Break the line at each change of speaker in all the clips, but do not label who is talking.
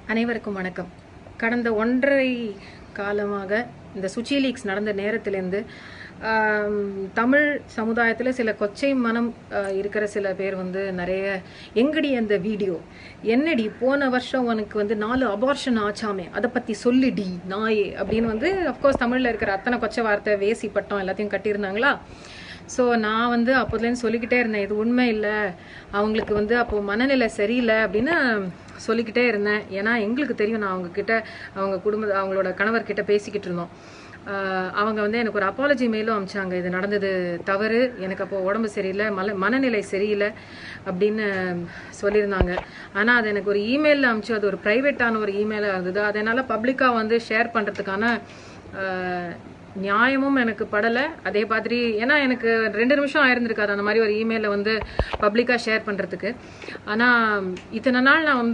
அனைவருக்கும் வணக்கம். கடந்த 1.5 காலமாக இந்த சுச்சி லீக்ஸ் நடந்த நேரத்திலிருந்து தமிழ் சமுதாயத்தில் சில கொச்சை மனம் இருக்கிற சில பேர் நிறைய எங்கடி அந்த வீடியோ என்னடி போன வருஷம் உனக்கு 4 அபார்ஷன் ஆச்சாமே அதை பற்றி சொல்லிடி நாயே அப்படின்னு அஃப்கோர்ஸ் தமிழில் இருக்கிற அத்தனை கொச்சை வார்த்தை வேசி பட்டம் எல்லாத்தையும் கட்டியிருந்தாங்களா. ஸோ நான் அப்போதுலேருந்து சொல்லிக்கிட்டே இருந்தேன், இது உண்மை இல்லை, அவங்களுக்கு அப்போது மனநிலை சரியில்லை அப்படின்னு சொல்லிக்கிட்டே இருந்தேன். ஏன்னா எங்களுக்கு தெரியும், நான் அவங்களோட கணவர்கிட்ட பேசிக்கிட்டு இருந்தோம். அவங்க எனக்கு ஒரு அப்பாலஜி மெயிலும் அனுப்பிச்சாங்க, இது நடந்தது தவறு, எனக்கு அப்போது உடம்பு சரியில்லை, மனநிலை சரியில்லை அப்படின்னு சொல்லியிருந்தாங்க. ஆனால் அது எனக்கு ஒரு இமெயிலில் அனுப்பிச்சு, அது ஒரு ப்ரைவேட்டான ஒரு இமெயிலாக இருந்தது. அதனால் பப்ளிக்காக ஷேர் பண்ணுறதுக்கான நியாயமும் எனக்கு படலை. அதே மாதிரி ஏன்னா எனக்கு 2 நிமிஷம் ஆயிருந்திருக்காது அந்த மாதிரி ஒரு இமெயிலை பப்ளிக்காக ஷேர் பண்ணுறதுக்கு. ஆனால் இத்தனை நாள் நான்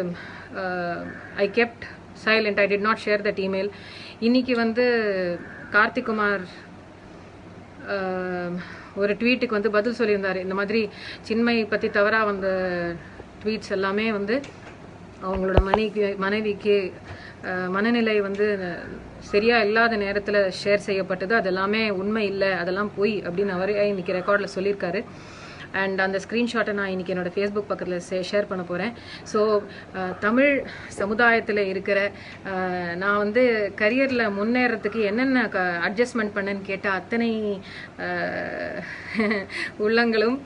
I kept silent, I did not share that email. இன்னைக்கு கார்த்திக் குமார் ஒரு ட்வீட்டுக்கு பதில் சொல்லியிருந்தார். இந்த மாதிரி சின்மை பற்றி தவறாக வந்த ட்வீட்ஸ் எல்லாமே அவங்களோட மனைவிக்கு மனநிலை சரியா இல்லாத நேரத்தில் ஷேர் செய்யப்பட்டது, அதெல்லாமே உண்மை இல்லை, அதெல்லாம் பொய் அப்படின்னு அவரே இன்னைக்கு ரெக்கார்டில் சொல்லியிருக்காரு. அண்ட் அந்த ஸ்க்ரீன்ஷாட்டை நான் இன்னைக்கு என்னோட ஃபேஸ்புக் பக்கத்தில் ஷேர் பண்ண போகிறேன். ஸோ தமிழ் சமுதாயத்தில் இருக்கிற நான் கரியரில் முன்னேறத்துக்கு என்னென்ன அட்ஜஸ்ட்மெண்ட் பண்ணேன்னு கேட்டால் அத்தனை உள்ளங்களும்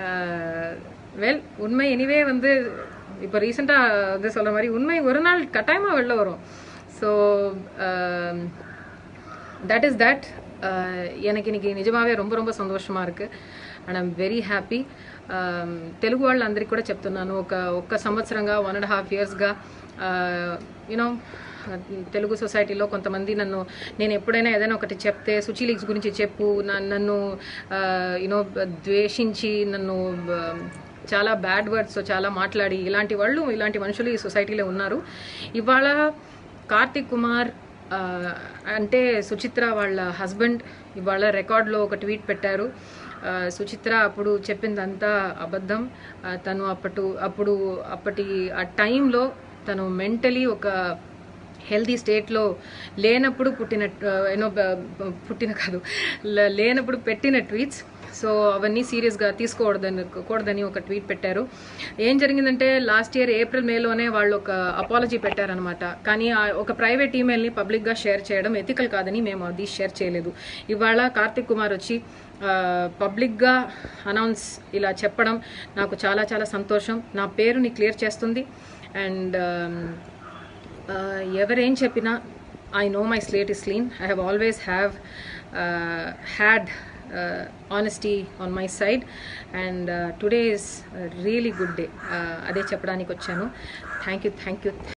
உண்மை எனிவே இப்போ ரீசெண்டாக சொல்ற மாதிரி உண்மை ஒரு நாள் கட்டாயமாக வெளில வரும். So that is that. எனக்கு இன்னைக்கு நிஜமாவே ரொம்ப ரொம்ப సంతోషமாக இருக்குது. And I'm very happy. Telugu వాళ్ళందరికీ కూడా చెప్తున్నాను, ఒక్క సంవత్సరంగా 1.5 yearsగా యూనో తెలుగు సొసైటీలో కొంతమంది నేను ఎప్పుడైనా ఏదైనా ఒకటి చెప్తే సుచి లీగ్స్ గురించి చెప్పు, నన్ను ద్వేషించి నన్ను చాలా బ్యాడ్ వర్డ్స్ చాలా మాట్లాడి ఇలాంటి మనుషులు ఈ సొసైటీలో ఉన్నారు. ఇవాళ కార్తిక్ కుమార్ అంటే సుచిత్ర వాళ్ళ హస్బెండ్ ఇవాళ రికార్డ్లో ఒక ట్వీట్ పెట్టారు. సుచిత్ర అప్పుడు చెప్పిందంతా అబద్ధం. తను అప్పటి ఆ టైంలో తను మెంటలీ ఒక హెల్తీ స్టేట్లో లేనప్పుడు లేనప్పుడు పెట్టిన ట్వీట్స్. సో అవన్నీ సీరియస్గా తీసుకోకూడదని ఒక ట్వీట్ పెట్టారు. ఏం జరిగిందంటే లాస్ట్ ఇయర్ ఏప్రిల్ మేలోనే వాళ్ళు ఒక అపాలజీ పెట్టారనమాట. కానీ ఒక ప్రైవేట్ ఈమెయిల్ని పబ్లిక్గా షేర్ చేయడం ఎథికల్ కాదని మేము అది షేర్ చేయలేదు. ఇవాళ కార్తిక్ కుమార్ వచ్చి పబ్లిక్గా అనౌన్స్ ఇలా చెప్పడం నాకు చాలా చాలా సంతోషం. నా పేరుని క్లియర్ చేస్తుంది. అండ్ ఎవరేం చెప్పినా I know my slate is clean. I have always had honesty on my side, and today is a really good day. Ade cheppadaniki vachanu. Thank you.